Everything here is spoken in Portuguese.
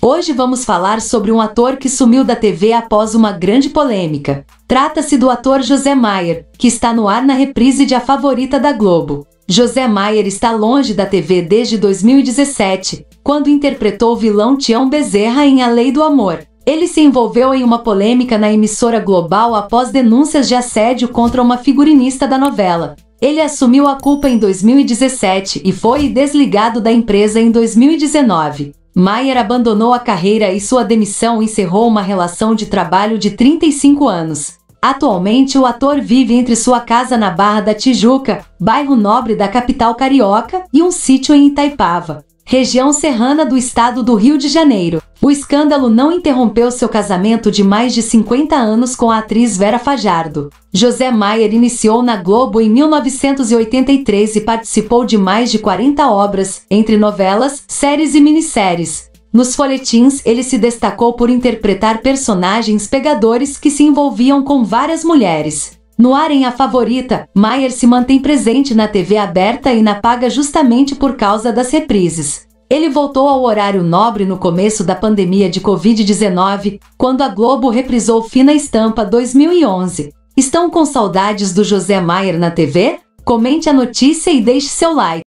Hoje vamos falar sobre um ator que sumiu da TV após uma grande polêmica. Trata-se do ator José Maier, que está no ar na reprise de A Favorita da Globo. José Maier está longe da TV desde 2017, quando interpretou o vilão Tião Bezerra em A Lei do Amor. Ele se envolveu em uma polêmica na emissora Global após denúncias de assédio contra uma figurinista da novela. Ele assumiu a culpa em 2017 e foi desligado da empresa em 2019. Maier abandonou a carreira e sua demissão encerrou uma relação de trabalho de 35 anos. Atualmente, o ator vive entre sua casa na Barra da Tijuca, bairro nobre da capital carioca, e um sítio em Itaipava, região serrana do estado do Rio de Janeiro. O escândalo não interrompeu seu casamento de mais de 50 anos com a atriz Vera Fajardo. José Maier iniciou na Globo em 1983 e participou de mais de 40 obras, entre novelas, séries e minisséries. Nos folhetins, ele se destacou por interpretar personagens pegadores que se envolviam com várias mulheres. No ar em A Favorita, Maier se mantém presente na TV aberta e na paga justamente por causa das reprises. Ele voltou ao horário nobre no começo da pandemia de Covid-19, quando a Globo reprisou Fina Estampa 2011. Estão com saudades do José Maier na TV? Comente a notícia e deixe seu like.